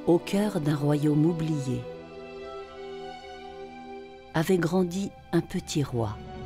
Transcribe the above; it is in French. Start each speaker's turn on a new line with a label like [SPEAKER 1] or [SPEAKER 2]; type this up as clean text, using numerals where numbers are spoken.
[SPEAKER 1] Au cœur d'un royaume oublié, avait grandi un petit roi.